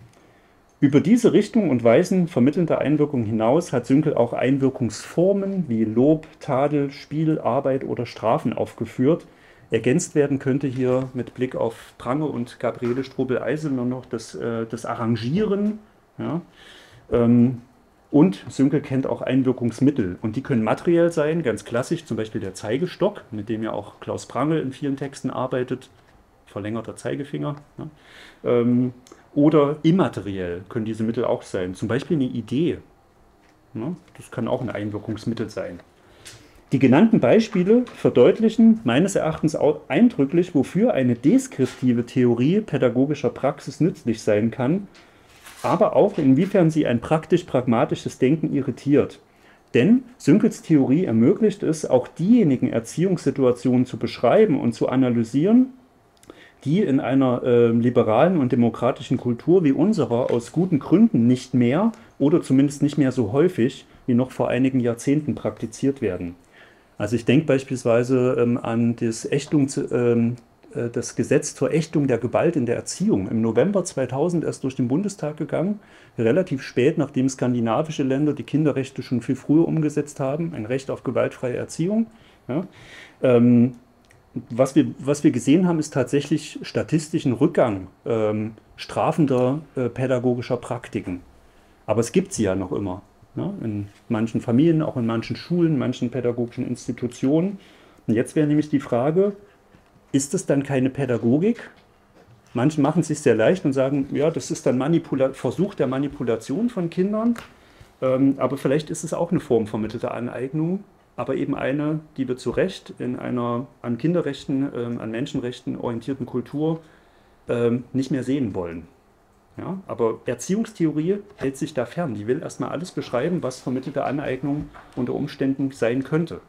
Über diese Richtung und Weisen vermittelnder Einwirkung hinaus hat Sünkel auch Einwirkungsformen wie Lob, Tadel, Spiel, Arbeit oder Strafen aufgeführt. Ergänzt werden könnte hier mit Blick auf Prange und Gabriele Strobel-Eisener noch das, äh, das Arrangieren, ja, ähm, Und Sünkel kennt auch Einwirkungsmittel. Und die können materiell sein, ganz klassisch, zum Beispiel der Zeigestock, mit dem ja auch Klaus Prangl in vielen Texten arbeitet, verlängerter Zeigefinger. Ne? Ähm, oder immateriell können diese Mittel auch sein, zum Beispiel eine Idee. Ne? Das kann auch ein Einwirkungsmittel sein. Die genannten Beispiele verdeutlichen meines Erachtens auch eindrücklich, wofür eine deskriptive Theorie pädagogischer Praxis nützlich sein kann, aber auch inwiefern sie ein praktisch-pragmatisches Denken irritiert. Denn Sünkels Theorie ermöglicht es, auch diejenigen Erziehungssituationen zu beschreiben und zu analysieren, die in einer äh, liberalen und demokratischen Kultur wie unserer aus guten Gründen nicht mehr oder zumindest nicht mehr so häufig wie noch vor einigen Jahrzehnten praktiziert werden. Also ich denke beispielsweise ähm, an das, Ächtung, ähm, äh, das Gesetz zur Ächtung der Gewalt in der Erziehung, im November zweitausend erst durch den Bundestag gegangen, relativ spät, nachdem skandinavische Länder die Kinderrechte schon viel früher umgesetzt haben, ein Recht auf gewaltfreie Erziehung. Ja. Ähm, was, wir, was wir gesehen haben, ist tatsächlich statistischen Rückgang ähm, strafender äh, pädagogischer Praktiken. Aber es gibt sie ja noch immer. Ja, in manchen Familien, auch in manchen Schulen, manchen pädagogischen Institutionen. Und jetzt wäre nämlich die Frage, ist es dann keine Pädagogik? Manche machen es sich sehr leicht und sagen, ja, das ist dann Manipula- Versuch der Manipulation von Kindern. Ähm, aber vielleicht ist es auch eine Form vermittelter Aneignung, aber eben eine, die wir zu Recht in einer an Kinderrechten, ähm, an Menschenrechten orientierten Kultur ähm, nicht mehr sehen wollen. Ja, aber Erziehungstheorie hält sich da fern. Die will erstmal alles beschreiben, was vermittelte Aneignung unter Umständen sein könnte.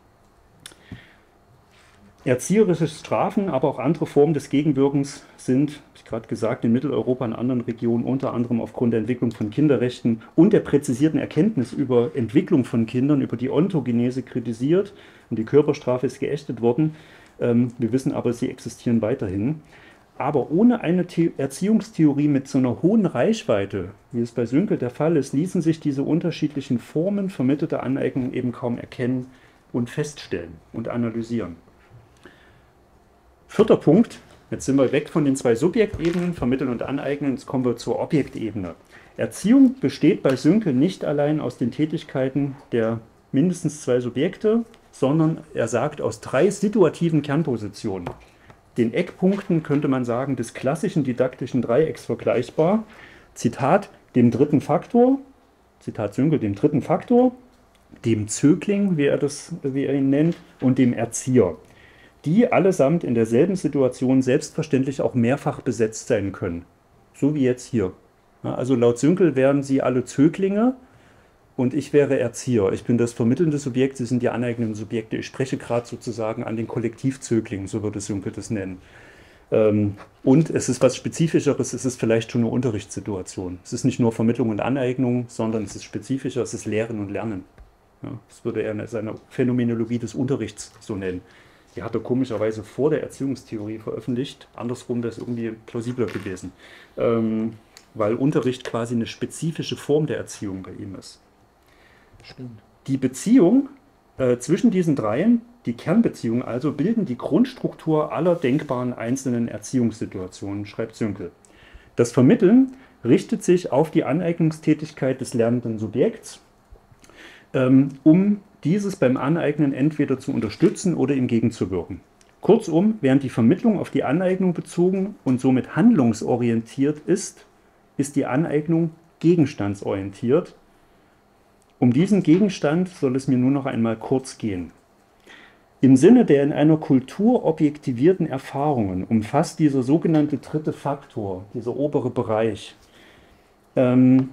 Erzieherische Strafen, aber auch andere Formen des Gegenwirkens sind, habe ich gerade gesagt, in Mitteleuropa und anderen Regionen unter anderem aufgrund der Entwicklung von Kinderrechten und der präzisierten Erkenntnis über Entwicklung von Kindern, über die Ontogenese kritisiert und die Körperstrafe ist geächtet worden. Wir wissen aber, sie existieren weiterhin. Aber ohne eine The- Erziehungstheorie mit so einer hohen Reichweite, wie es bei Sünkel der Fall ist, ließen sich diese unterschiedlichen Formen vermittelter Aneignung eben kaum erkennen und feststellen und analysieren. Vierter Punkt, jetzt sind wir weg von den zwei Subjektebenen, Vermitteln und Aneignen, jetzt kommen wir zur Objektebene. Erziehung besteht bei Sünkel nicht allein aus den Tätigkeiten der mindestens zwei Subjekte, sondern er sagt aus drei situativen Kernpositionen. Den Eckpunkten könnte man sagen, des klassischen didaktischen Dreiecks vergleichbar. Zitat, dem dritten Faktor, Zitat Sünkel, dem dritten Faktor, dem Zögling, wie er, das, wie er ihn nennt, und dem Erzieher, die allesamt in derselben Situation selbstverständlich auch mehrfach besetzt sein können. So wie jetzt hier. Ja, also laut Sünkel wären sie alle Zöglinge und ich wäre Erzieher. Ich bin das vermittelnde Subjekt, Sie sind die aneignenden Subjekte. Ich spreche gerade sozusagen an den Kollektivzöglingen, so würde Sünkel das nennen. Ähm, und es ist was Spezifischeres, es ist vielleicht schon eine Unterrichtssituation. Es ist nicht nur Vermittlung und Aneignung, sondern es ist spezifischer, es ist Lehren und Lernen. Ja, das würde er in seiner Phänomenologie des Unterrichts so nennen. Die hat er komischerweise vor der Erziehungstheorie veröffentlicht. Andersrum wäre es irgendwie plausibler gewesen. Ähm, weil Unterricht quasi eine spezifische Form der Erziehung bei ihm ist. Stimmt. Die Beziehung äh, zwischen diesen dreien, die Kernbeziehungen also, bilden die Grundstruktur aller denkbaren einzelnen Erziehungssituationen, schreibt Sünkel. Das Vermitteln richtet sich auf die Aneignungstätigkeit des lernenden Subjekts, ähm, um dieses beim Aneignen entweder zu unterstützen oder ihm gegenzuwirken. Kurzum, während die Vermittlung auf die Aneignung bezogen und somit handlungsorientiert ist, ist die Aneignung gegenstandsorientiert. Um diesen Gegenstand soll es mir nur noch einmal kurz gehen. Im Sinne der in einer Kultur objektivierten Erfahrungen umfasst dieser sogenannte dritte Faktor, dieser obere Bereich, ähm,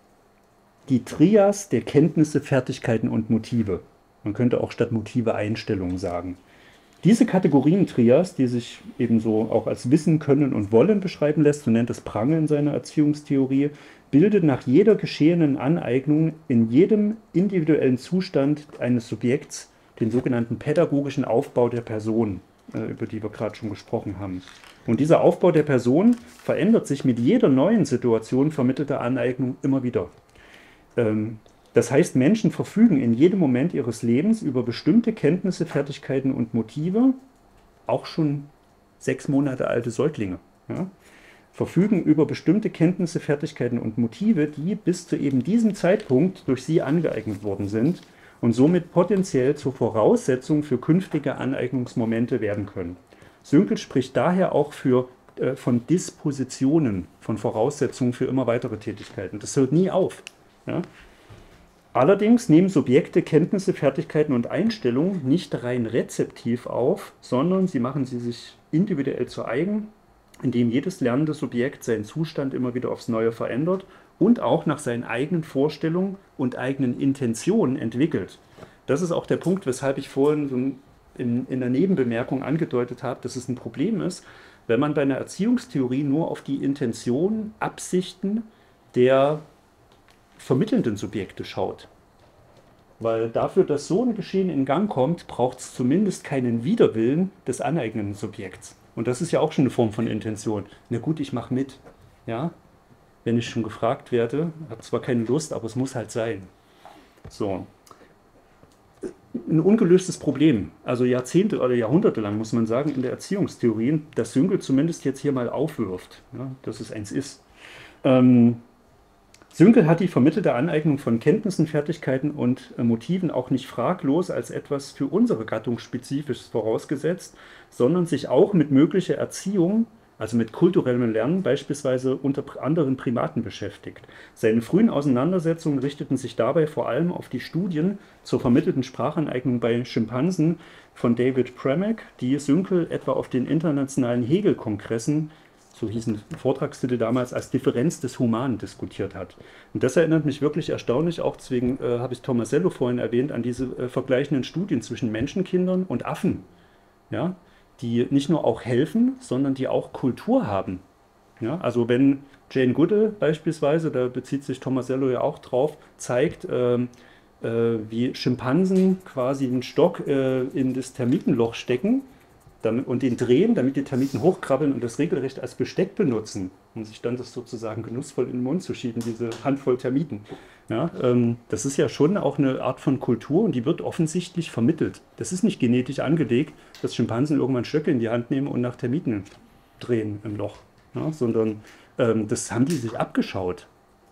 die Trias der Kenntnisse, Fertigkeiten und Motive. Man könnte auch statt Motive Einstellungen sagen. Diese Kategorien-Trias, die sich ebenso auch als Wissen, Können und Wollen beschreiben lässt, so nennt es Prangl in seiner Erziehungstheorie, bildet nach jeder geschehenen Aneignung in jedem individuellen Zustand eines Subjekts den sogenannten pädagogischen Aufbau der Person, äh, über die wir gerade schon gesprochen haben. Und dieser Aufbau der Person verändert sich mit jeder neuen Situation vermittelter Aneignung immer wieder. Ähm, Das heißt, Menschen verfügen in jedem Moment ihres Lebens über bestimmte Kenntnisse, Fertigkeiten und Motive, auch schon sechs Monate alte Säuglinge. Ja? verfügen über bestimmte Kenntnisse, Fertigkeiten und Motive, die bis zu eben diesem Zeitpunkt durch sie angeeignet worden sind und somit potenziell zur Voraussetzung für künftige Aneignungsmomente werden können. Sünkel spricht daher auch für, äh, von Dispositionen, von Voraussetzungen für immer weitere Tätigkeiten. Das hört nie auf. Ja? Allerdings nehmen Subjekte Kenntnisse, Fertigkeiten und Einstellungen nicht rein rezeptiv auf, sondern sie machen sie sich individuell zu eigen, indem jedes lernende Subjekt seinen Zustand immer wieder aufs Neue verändert und auch nach seinen eigenen Vorstellungen und eigenen Intentionen entwickelt. Das ist auch der Punkt, weshalb ich vorhin so in, in der Nebenbemerkung angedeutet habe, dass es ein Problem ist, wenn man bei einer Erziehungstheorie nur auf die Intentionen, Absichten der vermittelnden Subjekte schaut. Weil dafür, dass so ein Geschehen in Gang kommt, braucht es zumindest keinen Widerwillen des aneignenden Subjekts. Und das ist ja auch schon eine Form von Intention. Na gut, ich mache mit. Ja? Wenn ich schon gefragt werde, habe zwar keine Lust, aber es muss halt sein. So. Ein ungelöstes Problem, also Jahrzehnte oder Jahrhunderte lang, muss man sagen, in der Erziehungstheorie, das Sünkel zumindest jetzt hier mal aufwirft, ja, dass es eins ist. Ähm, Sünkel hat die vermittelte Aneignung von Kenntnissen, Fertigkeiten und äh, Motiven auch nicht fraglos als etwas für unsere Gattung Spezifisches vorausgesetzt, sondern sich auch mit möglicher Erziehung, also mit kulturellem Lernen, beispielsweise unter anderen Primaten beschäftigt. Seine frühen Auseinandersetzungen richteten sich dabei vor allem auf die Studien zur vermittelten Sprachaneignung bei Schimpansen von David Pramack, die Sünkel etwa auf den internationalen Hegel-Kongressen, so hieß ein Vortragstitel damals, als Differenz des Humanen diskutiert hat. Und das erinnert mich wirklich erstaunlich, auch deswegen äh, habe ich Tomasello vorhin erwähnt, an diese äh, vergleichenden Studien zwischen Menschenkindern und Affen, ja, die nicht nur auch helfen, sondern die auch Kultur haben. Ja, also wenn Jane Goodall beispielsweise, da bezieht sich Tomasello ja auch drauf, zeigt, ähm, äh, wie Schimpansen quasi einen Stock äh, in das Termitenloch stecken, damit, und den drehen, damit die Termiten hochkrabbeln und das regelrecht als Besteck benutzen, um sich dann das sozusagen genussvoll in den Mund zu schieben, diese Handvoll Termiten. Ja, ähm, das ist ja schon auch eine Art von Kultur und die wird offensichtlich vermittelt. Das ist nicht genetisch angelegt, dass Schimpansen irgendwann Stöcke in die Hand nehmen und nach Termiten drehen im Loch, ja, sondern ähm, das haben die sich abgeschaut.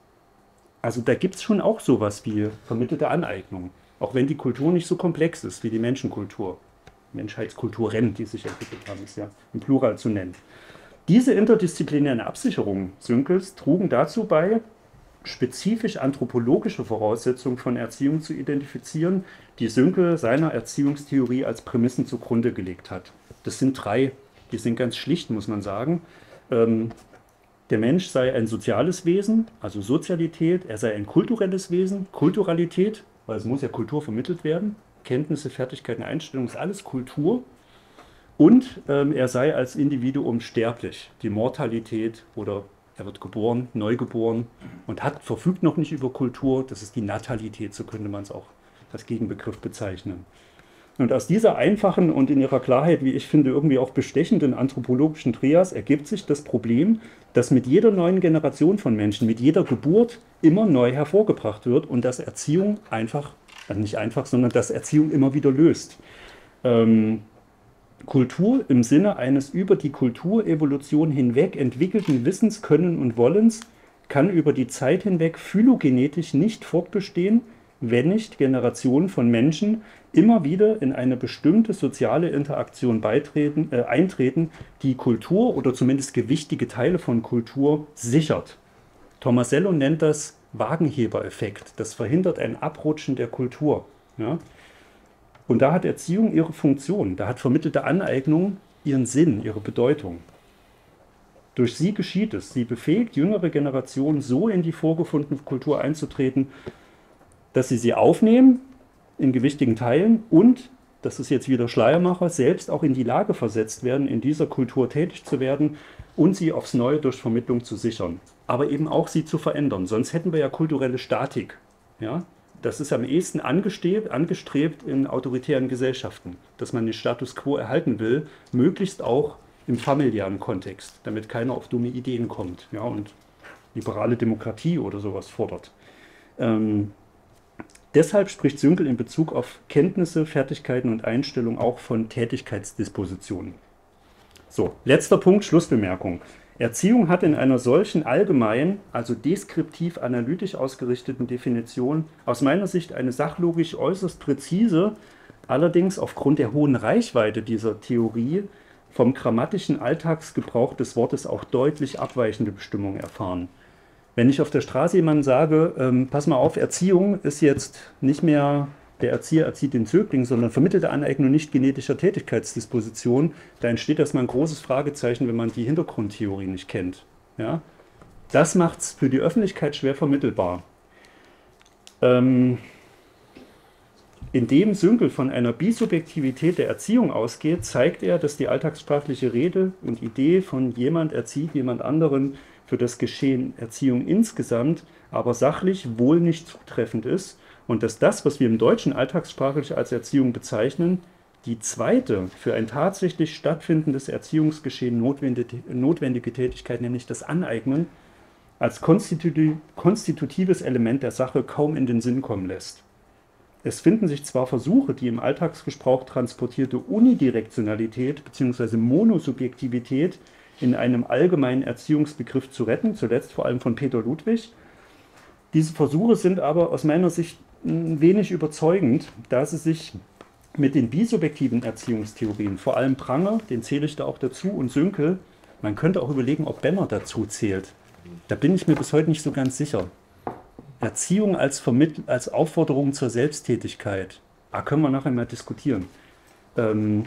Also da gibt es schon auch sowas wie vermittelte Aneignung, auch wenn die Kultur nicht so komplex ist wie die Menschenkultur. Menschheitskulturen, die sich entwickelt haben, ist ja im Plural zu nennen. Diese interdisziplinären Absicherungen Sünkels trugen dazu bei, spezifisch anthropologische Voraussetzungen von Erziehung zu identifizieren, die Sünkel seiner Erziehungstheorie als Prämissen zugrunde gelegt hat. Das sind drei, die sind ganz schlicht, muss man sagen. Ähm, der Mensch sei ein soziales Wesen, also Sozialität, er sei ein kulturelles Wesen, Kulturalität, weil es muss ja Kultur vermittelt werden, Kenntnisse, Fertigkeiten, Einstellungen, ist alles Kultur. Und ähm, er sei als Individuum sterblich. Die Mortalität oder er wird geboren, neu geboren und hat, verfügt noch nicht über Kultur. Das ist die Natalität, so könnte man es auch als Gegenbegriff bezeichnen. Und aus dieser einfachen und in ihrer Klarheit, wie ich finde, irgendwie auch bestechenden anthropologischen Trias ergibt sich das Problem, dass mit jeder neuen Generation von Menschen, mit jeder Geburt immer neu hervorgebracht wird und dass Erziehung einfach, also nicht einfach, sondern dass Erziehung immer wieder löst. Ähm, Kultur im Sinne eines über die Kulturevolution hinweg entwickelten Wissens, Können und Wollens kann über die Zeit hinweg phylogenetisch nicht fortbestehen, wenn nicht Generationen von Menschen immer wieder in eine bestimmte soziale Interaktion beitreten, äh, eintreten, die Kultur oder zumindest gewichtige Teile von Kultur sichert. Tomasello nennt das Wagenheber-Effekt. Das verhindert ein Abrutschen der Kultur. Ja? Und da hat Erziehung ihre Funktion, da hat vermittelte Aneignung ihren Sinn, ihre Bedeutung. Durch sie geschieht es. Sie befähigt jüngere Generationen so in die vorgefundene Kultur einzutreten, dass sie sie aufnehmen in gewichtigen Teilen und, das ist jetzt wieder Schleiermacher, selbst auch in die Lage versetzt werden, in dieser Kultur tätig zu werden und sie aufs Neue durch Vermittlung zu sichern. Aber eben auch sie zu verändern. Sonst hätten wir ja kulturelle Statik. Ja? Das ist am ehesten angestrebt, angestrebt in autoritären Gesellschaften, dass man den Status quo erhalten will, möglichst auch im familiären Kontext, damit keiner auf dumme Ideen kommt, ja, und liberale Demokratie oder sowas fordert. Ähm, deshalb spricht Sünkel in Bezug auf Kenntnisse, Fertigkeiten und Einstellungen auch von Tätigkeitsdispositionen. So, letzter Punkt, Schlussbemerkung. Erziehung hat in einer solchen allgemein, also deskriptiv-analytisch ausgerichteten Definition aus meiner Sicht eine sachlogisch äußerst präzise, allerdings aufgrund der hohen Reichweite dieser Theorie vom grammatischen Alltagsgebrauch des Wortes auch deutlich abweichende Bestimmung erfahren. Wenn ich auf der Straße jemandem sage, ähm, pass mal auf, Erziehung ist jetzt nicht mehr der Erzieher erzieht den Zögling, sondern vermittelte Aneignung nicht genetischer Tätigkeitsdisposition, da entsteht erstmal ein großes Fragezeichen, wenn man die Hintergrundtheorie nicht kennt. Ja? Das macht es für die Öffentlichkeit schwer vermittelbar. Ähm, Indem Sünkel von einer Bisubjektivität der Erziehung ausgeht, zeigt er, dass die alltagssprachliche Rede und Idee von jemand erzieht jemand anderen für das Geschehen Erziehung insgesamt, aber sachlich wohl nicht zutreffend ist und dass das, was wir im Deutschen alltagssprachlich als Erziehung bezeichnen, die zweite für ein tatsächlich stattfindendes Erziehungsgeschehen notwendige Tätigkeit, nämlich das Aneignen, als konstitutives Element der Sache kaum in den Sinn kommen lässt. Es finden sich zwar Versuche, die im Alltagsgebrauch transportierte Unidirektionalität bzw. Monosubjektivität in einem allgemeinen Erziehungsbegriff zu retten, zuletzt vor allem von Peter Ludwig. Diese Versuche sind aber aus meiner Sicht wenig überzeugend, da sie sich mit den bisubjektiven Erziehungstheorien, vor allem Pranger, den zähle ich da auch dazu, und Sünkel, man könnte auch überlegen, ob Benner dazu zählt. Da bin ich mir bis heute nicht so ganz sicher. Erziehung als, Vermitt als Aufforderung zur Selbsttätigkeit. Da können wir nachher mal diskutieren. Ähm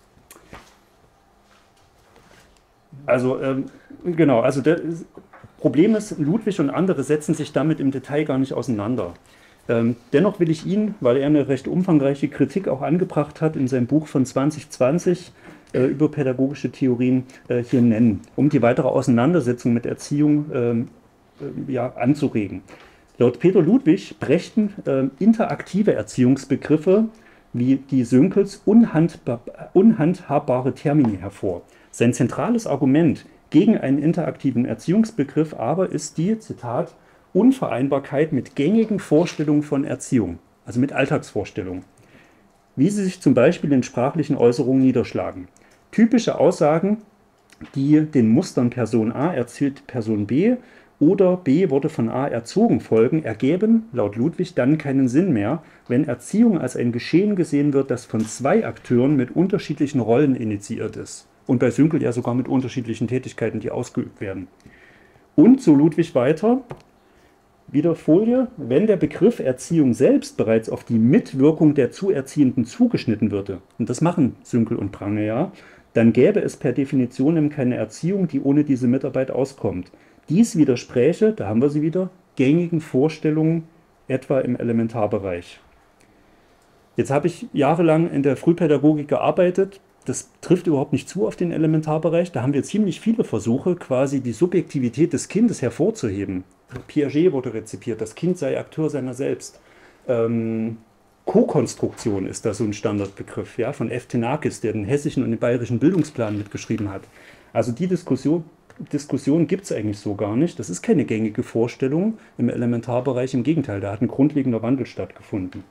also, ähm, genau, also das Problem ist, Ludwig und andere setzen sich damit im Detail gar nicht auseinander. Ähm, dennoch will ich ihn, weil er eine recht umfangreiche Kritik auch angebracht hat in seinem Buch von zwanzig zwanzig äh, über pädagogische Theorien, äh, hier nennen, um die weitere Auseinandersetzung mit Erziehung ähm, äh, ja, anzuregen. Laut Peter Ludwig brächten äh, interaktive Erziehungsbegriffe wie die Sönkels unhandbar, unhandhabbare Termini hervor. Sein zentrales Argument gegen einen interaktiven Erziehungsbegriff aber ist die, Zitat, Unvereinbarkeit mit gängigen Vorstellungen von Erziehung, also mit Alltagsvorstellungen, wie sie sich zum Beispiel in sprachlichen Äußerungen niederschlagen. Typische Aussagen, die den Mustern Person A erzählt Person B oder B wurde von A erzogen folgen, ergeben, laut Ludwig, dann keinen Sinn mehr, wenn Erziehung als ein Geschehen gesehen wird, das von zwei Akteuren mit unterschiedlichen Rollen initiiert ist. Und bei Sünkel ja sogar mit unterschiedlichen Tätigkeiten, die ausgeübt werden. Und, so Ludwig weiter, wieder Folie, wenn der Begriff Erziehung selbst bereits auf die Mitwirkung der Zuerziehenden zugeschnitten würde, und das machen Sünkel und Prange ja, dann gäbe es per Definition keine Erziehung, die ohne diese Mitarbeit auskommt. Dies widerspräche, da haben wir sie wieder, gängigen Vorstellungen, etwa im Elementarbereich. Jetzt habe ich jahrelang in der Frühpädagogik gearbeitet. Das trifft überhaupt nicht zu auf den Elementarbereich. Da haben wir ziemlich viele Versuche, quasi die Subjektivität des Kindes hervorzuheben. Piaget wurde rezipiert, das Kind sei Akteur seiner selbst. Ähm, Co-Konstruktion ist da so ein Standardbegriff, ja, von F. Tenakis, der den hessischen und den bayerischen Bildungsplan mitgeschrieben hat. Also die Diskussion, Diskussion gibt es eigentlich so gar nicht. Das ist keine gängige Vorstellung im Elementarbereich. Im Gegenteil, da hat ein grundlegender Wandel stattgefunden.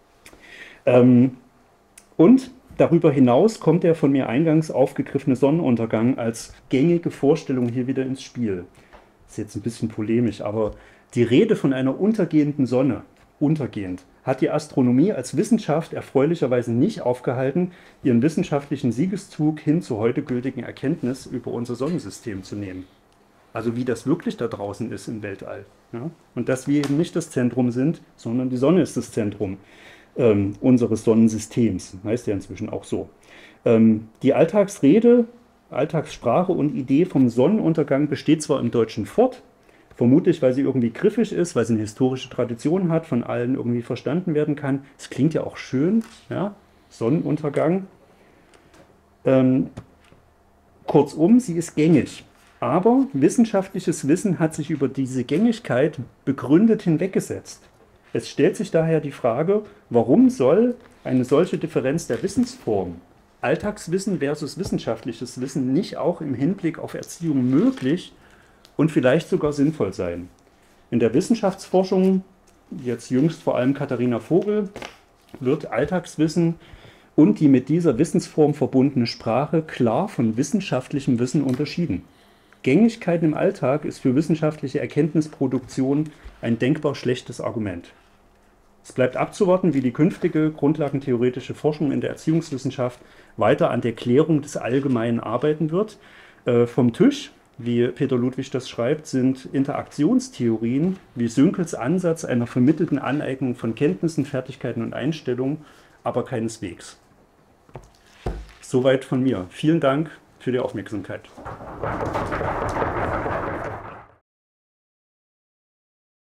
Ähm, und darüber hinaus kommt der von mir eingangs aufgegriffene Sonnenuntergang als gängige Vorstellung hier wieder ins Spiel. Das ist jetzt ein bisschen polemisch, aber die Rede von einer untergehenden Sonne, untergehend, hat die Astronomie als Wissenschaft erfreulicherweise nicht aufgehalten, ihren wissenschaftlichen Siegeszug hin zur heute gültigen Erkenntnis über unser Sonnensystem zu nehmen. Also wie das wirklich da draußen ist im Weltall. Ja? Und dass wir eben nicht das Zentrum sind, sondern die Sonne ist das Zentrum ähm, unseres Sonnensystems. Heißt ja inzwischen auch so. Ähm, die Alltagsrede, Alltagssprache und Idee vom Sonnenuntergang besteht zwar im Deutschen fort, vermutlich, weil sie irgendwie griffig ist, weil sie eine historische Tradition hat, von allen irgendwie verstanden werden kann. Es klingt ja auch schön, ja? Sonnenuntergang. Ähm, kurzum, sie ist gängig. Aber wissenschaftliches Wissen hat sich über diese Gängigkeit begründet hinweggesetzt. Es stellt sich daher die Frage, warum soll eine solche Differenz der Wissensform, Alltagswissen versus wissenschaftliches Wissen, nicht auch im Hinblick auf Erziehung möglich und vielleicht sogar sinnvoll sein. In der Wissenschaftsforschung, jetzt jüngst vor allem Katharina Vogel, wird Alltagswissen und die mit dieser Wissensform verbundene Sprache klar von wissenschaftlichem Wissen unterschieden. Gängigkeit im Alltag ist für wissenschaftliche Erkenntnisproduktion ein denkbar schlechtes Argument. Es bleibt abzuwarten, wie die künftige grundlagentheoretische Forschung in der Erziehungswissenschaft weiter an der Klärung des Allgemeinen arbeiten wird. Äh, vom Tisch, wie Peter Ludwig das schreibt, sind Interaktionstheorien wie Sünkels Ansatz einer vermittelten Aneignung von Kenntnissen, Fertigkeiten und Einstellungen, aber keineswegs. Soweit von mir. Vielen Dank für die Aufmerksamkeit.